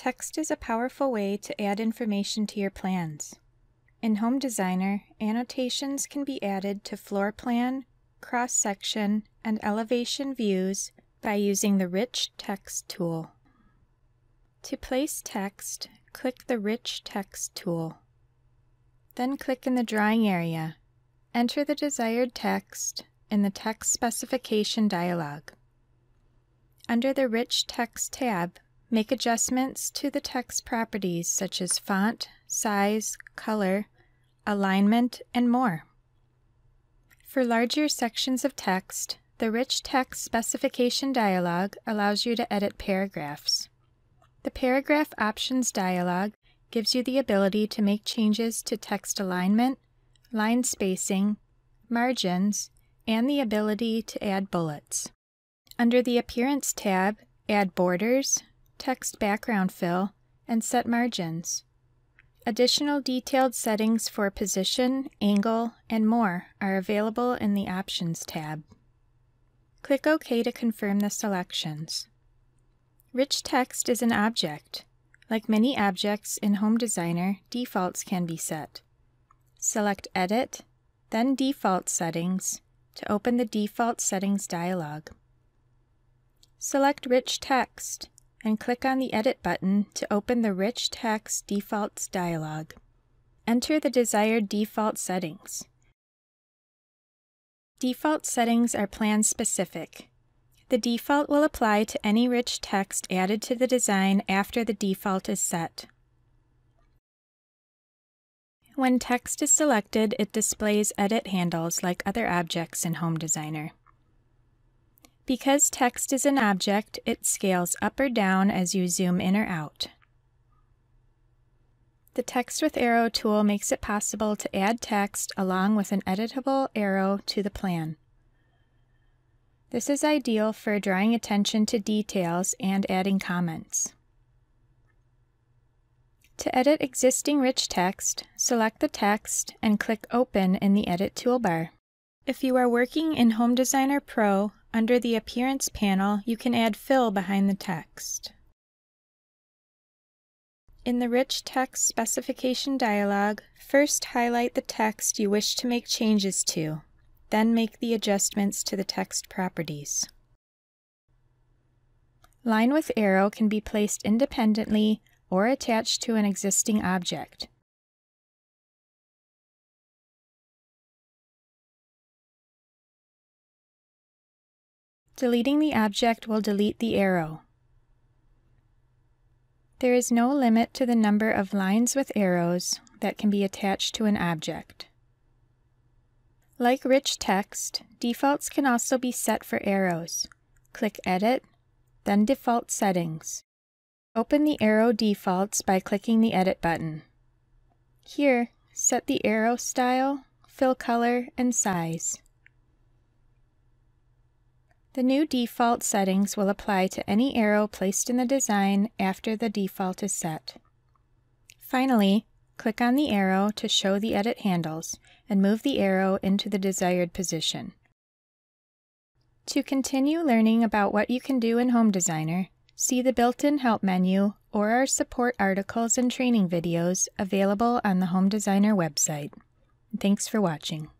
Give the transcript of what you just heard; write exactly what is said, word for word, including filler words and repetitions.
Text is a powerful way to add information to your plans. In Home Designer, annotations can be added to floor plan, cross-section, and elevation views by using the Rich Text tool. To place text, click the Rich Text tool. Then click in the drawing area. Enter the desired text in the Text Specification dialog. Under the Rich Text tab, make adjustments to the text properties such as font, size, color, alignment, and more. For larger sections of text, the Rich Text Specification dialog allows you to edit paragraphs. The Paragraph Options dialog gives you the ability to make changes to text alignment, line spacing, margins, and the ability to add bullets. Under the Appearance tab, add borders, text background fill, and set margins. Additional detailed settings for position, angle, and more are available in the Options tab. Click OK to confirm the selections. Rich text is an object. Like many objects in Home Designer, defaults can be set. Select Edit, then Default Settings to open the Default Settings dialog. Select Rich Text and click on the Edit button to open the Rich Text Defaults dialog. Enter the desired default settings. Default settings are plan-specific. The default will apply to any rich text added to the design after the default is set. When text is selected, it displays edit handles like other objects in Home Designer. Because text is an object, it scales up or down as you zoom in or out. The Text with Arrow tool makes it possible to add text along with an editable arrow to the plan. This is ideal for drawing attention to details and adding comments. To edit existing rich text, select the text and click Open in the Edit toolbar. If you are working in Home Designer Pro, under the Appearance panel, you can add fill behind the text. In the Rich Text Specification dialog, first highlight the text you wish to make changes to, then make the adjustments to the text properties. Line with arrow can be placed independently or attached to an existing object. Deleting the object will delete the arrow. There is no limit to the number of lines with arrows that can be attached to an object. Like rich text, defaults can also be set for arrows. Click Edit, then Default Settings. Open the arrow defaults by clicking the Edit button. Here, set the arrow style, fill color, and size. The new default settings will apply to any arrow placed in the design after the default is set. Finally, click on the arrow to show the edit handles and move the arrow into the desired position. To continue learning about what you can do in Home Designer, see the built-in Help menu or our support articles and training videos available on the Home Designer website. Thanks for watching.